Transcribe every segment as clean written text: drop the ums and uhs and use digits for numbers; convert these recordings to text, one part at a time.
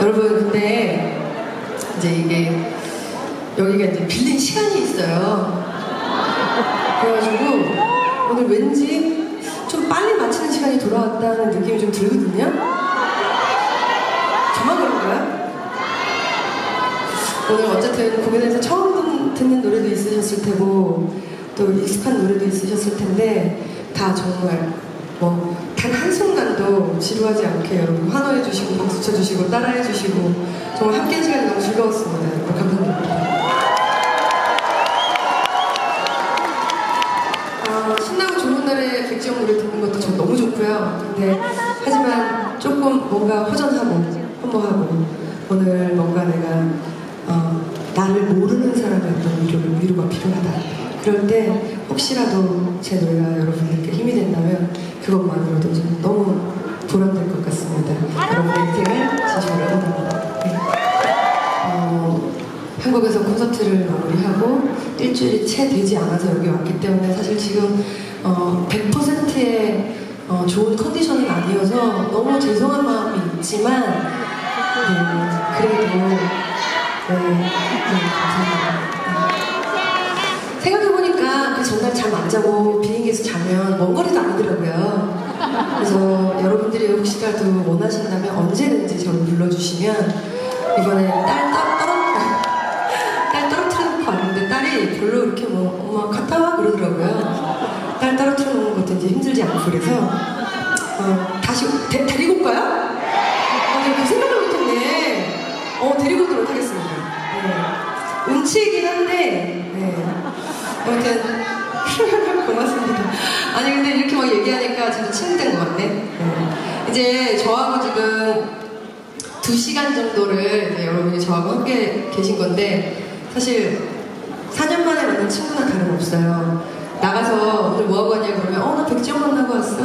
여러분, 근데 이제 이게 여기가 이제 빌린 시간이 있어요. 그래가지고 오늘 왠지 좀 빨리 마치는 시간이 돌아왔다는 느낌이 좀 들거든요. 저만 그런가요? 오늘 어쨌든 공연에서 처음 듣는 노래도 있으셨을 테고 또 익숙한 노래도 있으셨을 텐데 다 정말 뭐 단 한순간도 지루하지 않게 여러분 환호해주시고 박수 쳐주시고 따라해주시고 정말 함께한 시간이 너무 즐거웠습니다. 여러분 감사드립니다. 신나고 좋은 날에 백지영 노래 듣는 것도 전 너무 좋고요. 근데 하지만 조금 뭔가 허전하고 허무하고 오늘 뭔가 내가 나를 모르는 사람의 어떤 위로가 필요하다. 그럴 때 혹시라도 제 노래가 여러분들께 힘이 된다면 그것만으로도 좀 너무 보람될 것 같습니다. 여러분의 인생을 진심으로 응원합니다. 네. 한국에서 콘서트를 마무리하고 일주일이 채 되지 않아서 여기 왔기 때문에 사실 지금 100%의 좋은 컨디션은 아니어서 너무 죄송한 마음이 있지만 그래도 감사합니다. 생각해보니까 그 전날 잠 안 자고 비행기에서 자면 먼 거리도 아니더라고요. 그래서 여러분들이 혹시라도 원하신다면 언제든지 저를 불러주시면 이번에 딸 떨어뜨려놓고 왔는데 딸이 별로 이렇게 뭐 엄마 갔다 와 그러더라고요. 딸 떨어뜨려놓는 것도 이제 힘들지 않고 그래서 다시 데리고 올까요? 그 생각을 못했네. 데리고 오도록 하겠습니다. 네. 운치이긴 한데 아무튼 고맙습니다. 아니 근데 이렇게 막 얘기하니까 진짜 친구된 것 같네. 이제 저하고 지금 2시간 정도를 이제 여러분이 저하고 함께 계신 건데 사실 4년 만에 만난 친구나 다름없어요. 나가서 오늘 뭐하고 왔냐 그러면 나 백지영 만나고 왔어.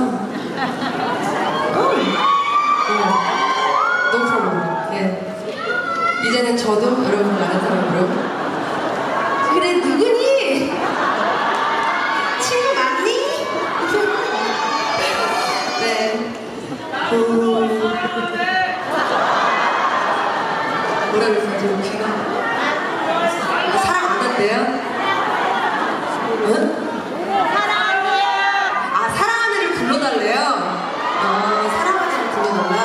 No problem. 네. 이제는 저도 여러분을 아는 사람으로 그래 누구니? 친구 맞니? 네. 뭐라 그랬어요? 귀가 사랑 안 한대요? 응? 사랑하는 애를 불러달래요? 사랑하는 애를 불러달라?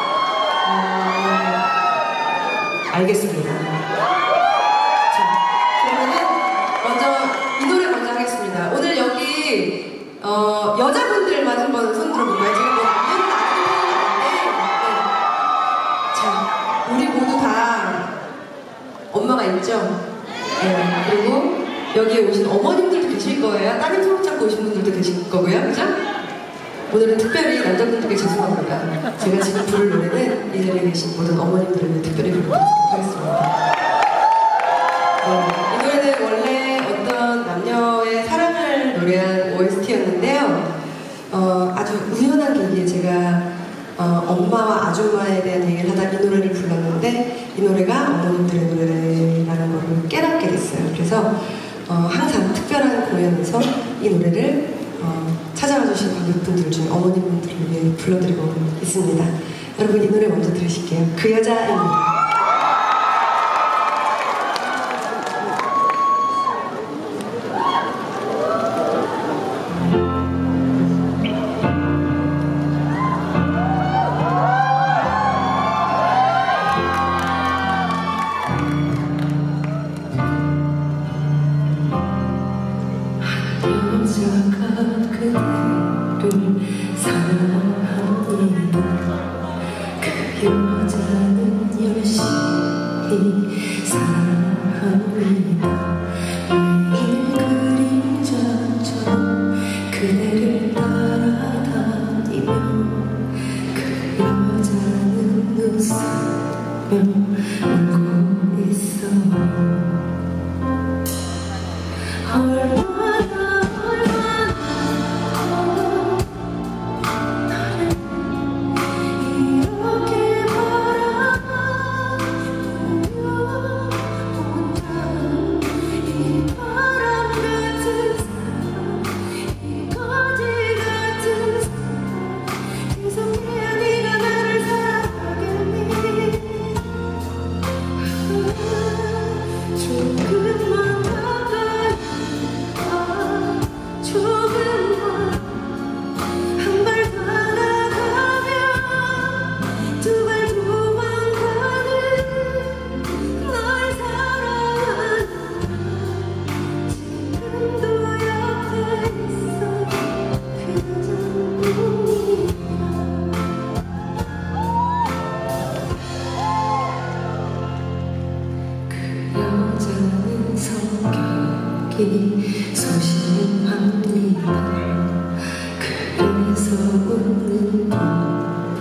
알겠습니다. 자, 그러면은 먼저 이 노래 먼저 하겠습니다. 오늘 여기 여자분들만 한번 손 들어볼까요? 제가 뭐 남녀를 나누는 자, 우리 모두 다 엄마가 있죠? 네, 그리고 여기에 오신 어머님들도 계실 거예요. 따님 손 잡고 오신 분들도 계실 거고요. 그죠? 오늘은 특별히 남자분들께 죄송합니다. 제가 지금 부를 노래는 이 자리에 계신 모든 어머님들을 특별히 부르도록 하겠습니다. 이 노래는 원래 어떤 남녀의 사랑을 노래한 OST였는데요. 아주 우연한 계기에 제가 엄마와 아줌마에 대한 얘기를 하다 이 노래를 불렀는데 이 노래가 어머님들의 노래라는 걸 깨닫게 됐어요. 그래서 항상 특별한 공연에서 이 노래를 찾아와 주신 관객분들 중에 어머님분들을 위해 불러드리고 있습니다. 여러분 이 노래 먼저 들으실게요. 그 여자입니다. 기억이 소심합니다. 그래서 웃는 법을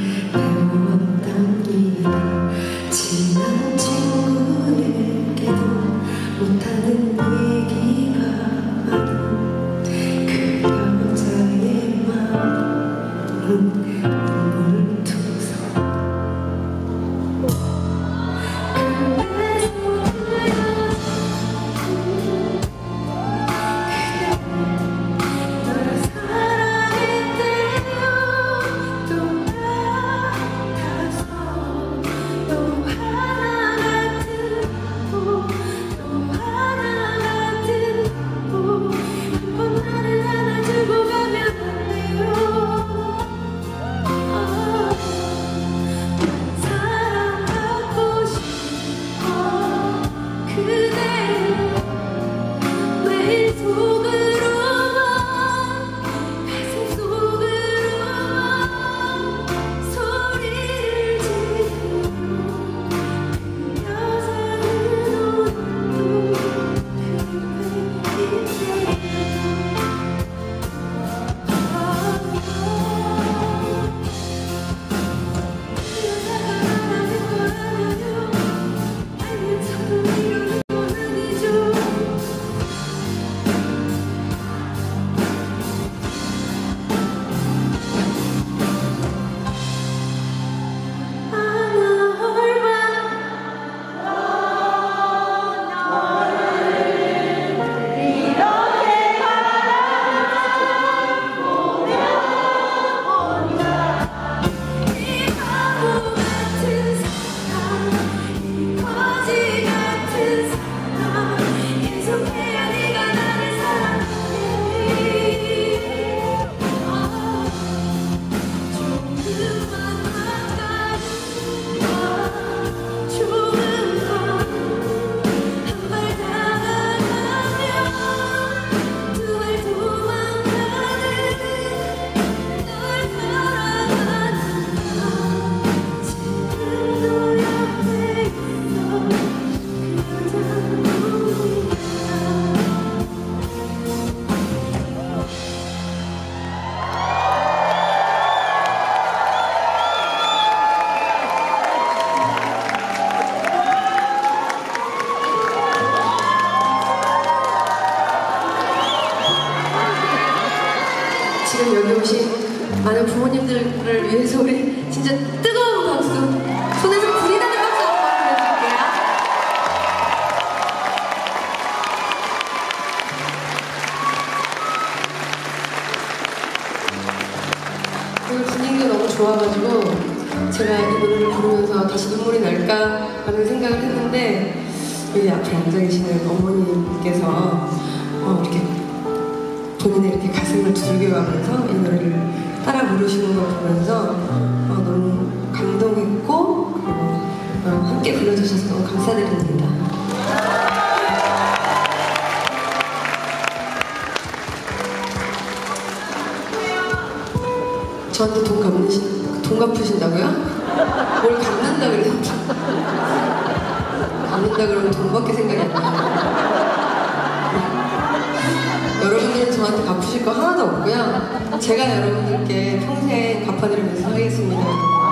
배웠답니다. 친한 친구에게도 못하는 얘기가 많은 그 여자의 마음은 물투성. 지금 여기 오신 많은 부모님들을 위해서 우리 진짜 뜨거운 박수, 손에서 불이 나는 박수 한번 보내드릴게요. 오늘 분위기가 너무 좋아가지고 제가 이 노래를 부르면서 다시 눈물이 날까 하는 생각을 했는데 여기 앞에 앉아 계시는 어머님께서 이렇게 본인의 이렇게 가슴을 두들겨가면서 이 노래를 따라 부르시는 걸 보면서 너무 감동했고 함께 불러주셔서 너무 감사드립니다. 저한테 돈 갚으신다고요? 뭘 갚는다 그래서 갚는다 그러면 돈밖에 생각이 안 나요. 여러분들은 저한테 갚으실 거 하나도 없고요. 제가 여러분들께 평생 갚아드리면서 하겠습니다.